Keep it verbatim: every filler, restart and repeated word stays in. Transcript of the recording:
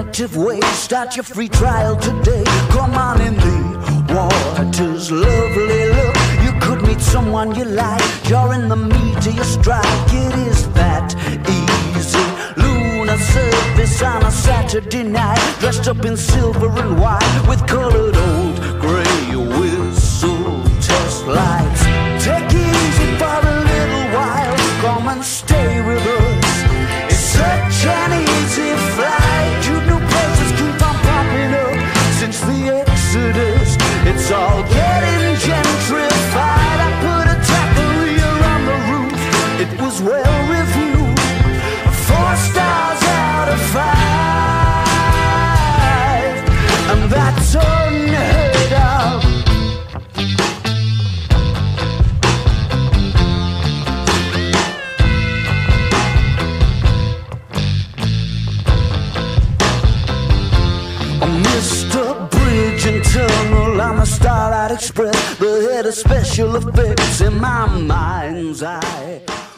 alternative way. Start your free trial today. Come on in, the water's lovely. Look, you could meet someone you like. You're in the meat of your strike. It is that easy. Lunar surface on a Saturday night, dressed up in silver and white with colored old gray whistle test lights. Take it easy for a little while. Come and stay with us. It's such an easy flight. You new places keep on popping up since the Exodus. It's all getting gentrified. I put a taqueria on the roof. It was well reviewed. Four stars out of five, and that's unheard of. Mister Bridge and Tunnel on the Starlight Express, the head of special effects in my mind's eye.